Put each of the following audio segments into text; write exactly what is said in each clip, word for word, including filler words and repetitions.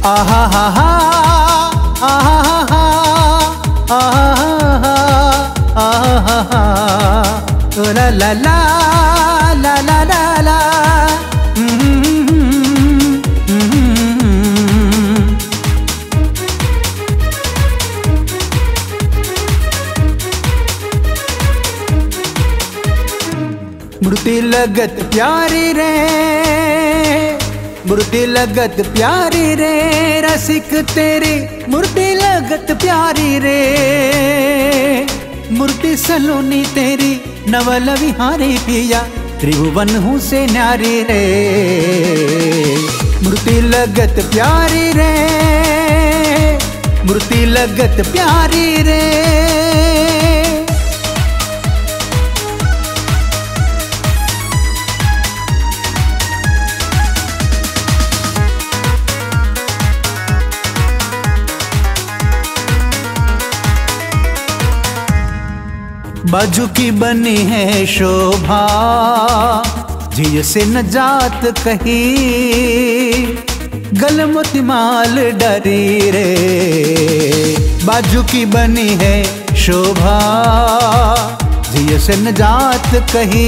आहा हा हा आहा हा हा आहा आहा हा ओ ला ला ला ला ला ला ला मूर्ति लगत प्यारी रे, मूर्ति लगत प्यारी रे, रसिक तेरी मूर्ति लगत प्यारी रे। मूर्ति सलोनी तेरी नवल विहारी पिया, त्रिभुवन हूँ से न्यारी रे। मूर्ति लगत प्यारी रे, मूर्ति लगत प्यारी रे। बाजू की बनी है शोभा, जिय से न जात कही, गल मोती माल डरी रे। बाजू की बनी है शोभा, जिय से न जात कही,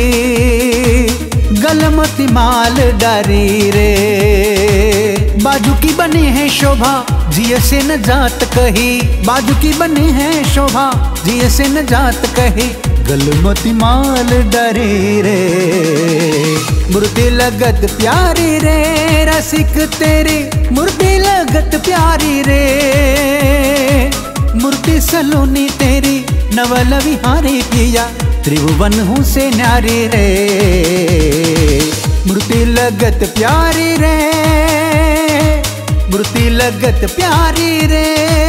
गल मोती माल डरी रे। बाजू की बनी है शोभा, जिय से न जात कही, बाजू की बनी है शोभा, जिय से न जात कही, गल मोती माल डरी रे। मूर्ति लगत प्यारी रे, रसिक तेरी मूर्ति लगत प्यारी रे। मूर्ति सलोनी तेरी नवल विहारी पिया, त्रिभुवन हूँ से न्यारी रे। मूर्ति लगत प्यारी रे, मूर्ति लगत प्यारी रे।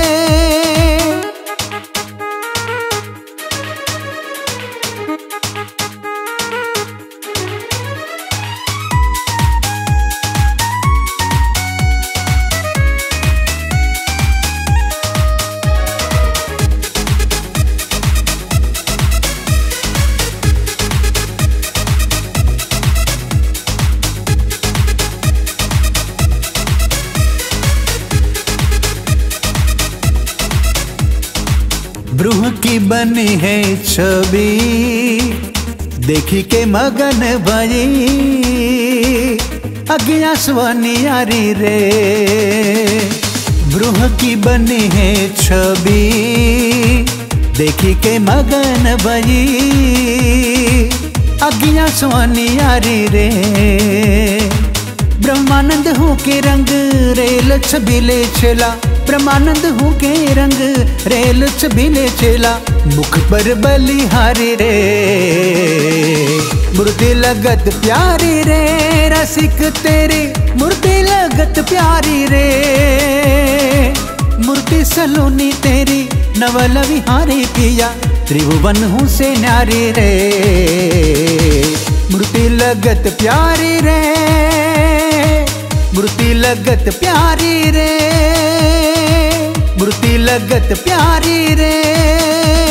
ब्रूह की बनी है छवि, देखी के मगन भई, अज्ञा स्वनियारी रे। ब्रूह की बनी है छवि, देखी के मगन भई, अज्ञा स्वनियारी रे। ब्रह्मानंद हूँ के रंग रेल छबिले छेला, ब्रह्मानंद हूँ के रंग रेल छबिले छेला, मुख पर बलिहारी रे। मूर्ति लगत प्यारी रे, रसिक तेरी मूर्ति लगत प्यारी रे। मूर्ति सलोनी तेरी नवल विहारी पिया, त्रिभुवन हूँ से न्यारी रे। मूर्ति लगत प्यारी रे, मूर्ति लगत प्यारी रे, मूर्ति लगत प्यारी रे।